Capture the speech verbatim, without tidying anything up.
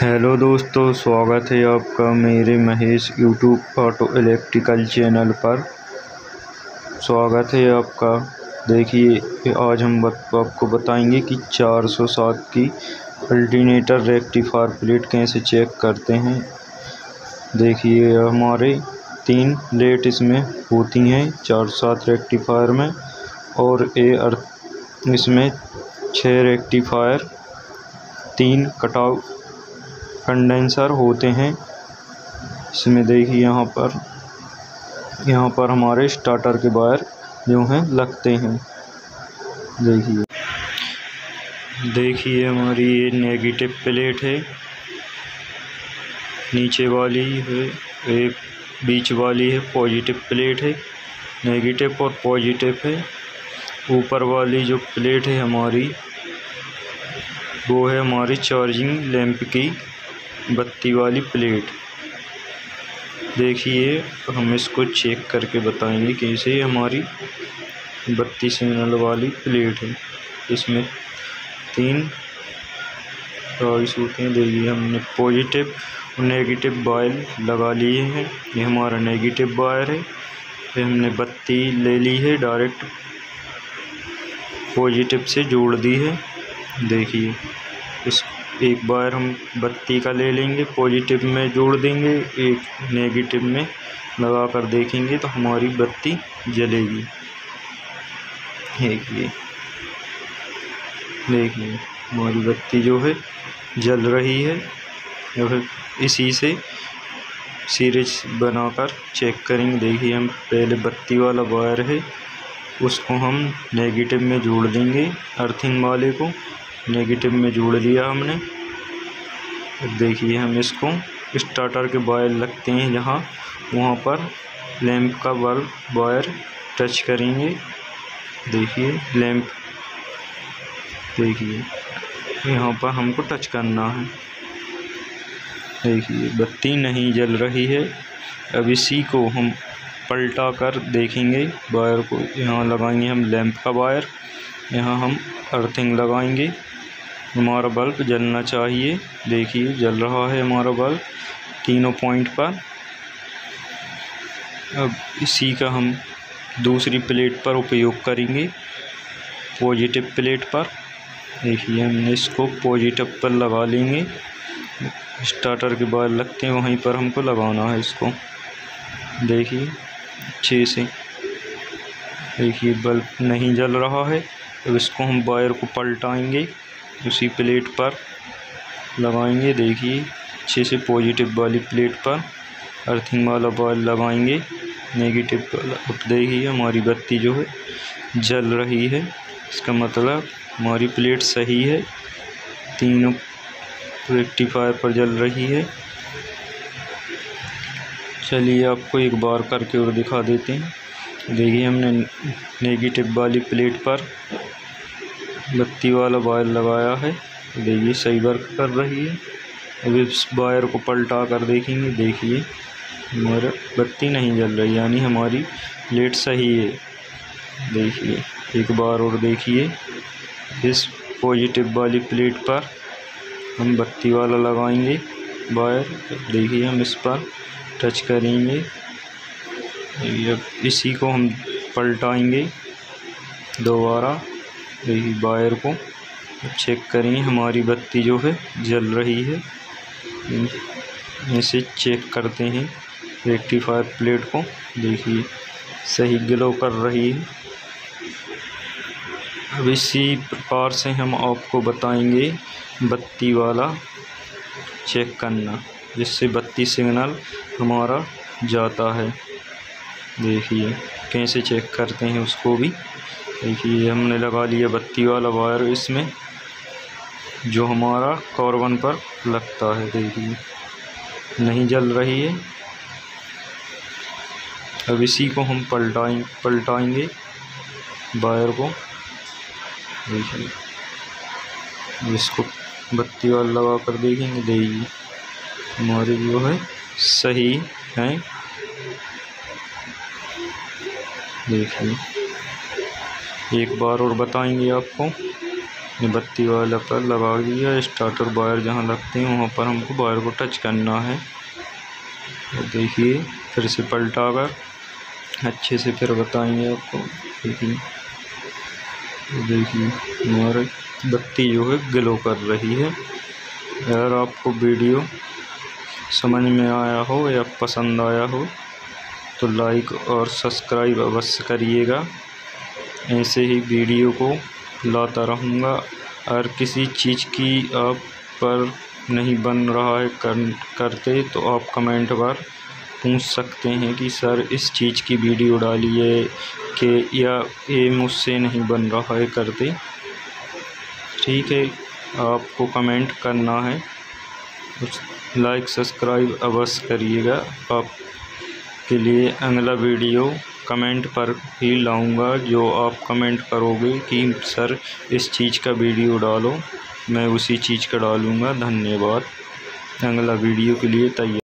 Hello दोस्तों, स्वागत है आपका मेरे Mahesh YouTube auto electrical channel पर। स्वागत है आपका। देखिए, आज हम आपको बताएंगे कि चार सौ सात की अल्टरनेटर रेक्टिफायर प्लेट कैसे चेक करते हैं। देखिए, हमारे तीन प्लेट इसमें होती हैं चार सौ सात रेक्टिफायर में, और ए इसमें छः रेक्टिफायर, तीन कटाव कंडेंसर होते हैं इसमें। देखिए, यहाँ पर यहाँ पर हमारे स्टार्टर के वायर जो हैं लगते हैं। देखिए देखिए हमारी ये नेगेटिव प्लेट है, नीचे वाली है, एक बीच वाली है पॉजिटिव प्लेट है। नेगेटिव और पॉजिटिव है। ऊपर वाली जो प्लेट है हमारी, वो है हमारी चार्जिंग लैंप की बत्ती वाली प्लेट। देखिए, हम इसको चेक करके बताएंगे कैसे हमारी बत्ती सिग्नल वाली प्लेट है। इसमें तीन चॉइस होते हैं। देखिए, हमने पॉजिटिव और नेगेटिव वायर लगा लिए हैं। ये हमारा नेगेटिव वायर है। फिर हमने बत्ती ले ली है, डायरेक्ट पॉजिटिव से जोड़ दी है। देखिए, इस एक वायर हम बत्ती का ले लेंगे, पॉजिटिव में जोड़ देंगे, एक नेगेटिव में लगा कर देखेंगे तो हमारी बत्ती जलेगी। देखिए देखिए हमारी बत्ती जो है जल रही है। और इसी से सीरीज बनाकर चेक करेंगे। देखिए, हम पहले बत्ती वाला वायर है उसको हम नेगेटिव में जोड़ देंगे, अर्थिंग वाले को नेगेटिव में जोड़ लिया हमने। देखिए, हम इसको स्टार्टर के वायर लगते हैं जहाँ, वहाँ पर लैंप का बल्ब वायर टच करेंगे। देखिए, लैंप देखिए यहाँ पर हमको टच करना है। देखिए, बत्ती नहीं जल रही है। अब इसी को हम पलटा कर देखेंगे। वायर को यहाँ लगाएंगे हम लैंप का वायर, यहाँ हम अर्थिंग लगाएंगे। हमारा बल्ब जलना चाहिए। देखिए, जल रहा है हमारा बल्ब तीनों पॉइंट पर। अब इसी का हम दूसरी प्लेट पर उपयोग करेंगे, पॉजिटिव प्लेट पर। देखिए, हम इसको पॉजिटिव पर लगा लेंगे। स्टार्टर के वायर लगते हैं वहीं पर हमको लगाना है इसको। देखिए, अच्छे से। देखिए, बल्ब नहीं जल रहा है। अब इसको हम वायर को पलटाएंगे, उसी प्लेट पर लगाएंगे। देखिए, अच्छे से पॉजिटिव वाली प्लेट पर अर्थिंग वाला वायर लगाएंगे, नेगेटिव वाला। अब देखिए, हमारी बत्ती जो है जल रही है। इसका मतलब हमारी प्लेट सही है, तीनों रेक्टिफायर पर जल रही है। चलिए, आपको एक बार करके और दिखा देते हैं। देखिए, हमने नेगेटिव वाली प्लेट पर बत्ती वाला वायर लगाया है। देखिए, सही वर्क कर रही है। अब इस वायर को पलटा कर देखेंगे। देखिए, हमारा बत्ती नहीं जल रही, यानी हमारी प्लेट सही है। देखिए, एक बार और देखिए, इस पॉजिटिव वाली प्लेट पर हम बत्ती वाला लगाएंगे वायर। देखिए, हम इस पर टच करेंगे। अब इसी को हम पलटाएंगे दोबारा। देखिए, वायर को चेक करेंगे, हमारी बत्ती जो है जल रही है। इसे चेक करते हैं रेक्टिफायर प्लेट को। देखिए, सही ग्लो कर रही है। अब इसी प्रकार से हम आपको बताएंगे बत्ती वाला चेक करना, जिससे बत्ती सिग्नल हमारा जाता है। देखिए, कैसे चेक करते हैं उसको भी। देखिए, हमने लगा लिया बत्ती वाला वायर इसमें, जो हमारा कार्बन पर लगता है। देखिए, नहीं जल रही है। अब इसी को हम पलटाएं पलटाएंगे वायर को। देखिए, इसको बत्ती वाला लगा कर देखेंगे। देखिए, हमारी जो है सही है। देखिए, एक बार और बताएंगे आपको। ये बत्ती वाला पर लगा दिया। स्टार्टर वायर जहाँ लगते हैं वहाँ पर हमको वायर को टच करना है। तो देखिए फिर से पलटा कर अच्छे से फिर बताएंगे आपको। देखिए देखिए हमारी बत्ती जो है ग्लो कर रही है। अगर आपको वीडियो समझ में आया हो या पसंद आया हो तो लाइक और सब्सक्राइब अवश्य करिएगा। ऐसे ही वीडियो को लाता रहूँगा। अगर किसी चीज़ की आप पर नहीं बन रहा है कर करते तो आप कमेंट पर पूछ सकते हैं कि सर इस चीज़ की वीडियो डालिए कि या ये मुझसे नहीं बन रहा है करते। ठीक है, आपको कमेंट करना है, लाइक सब्सक्राइब अवश्य करिएगा। आपके लिए अगला वीडियो कमेंट पर ही लाऊंगा। जो आप कमेंट करोगे कि सर इस चीज़ का वीडियो डालो, मैं उसी चीज़ का डालूँगा। धन्यवाद। अगला वीडियो के लिए तैयार।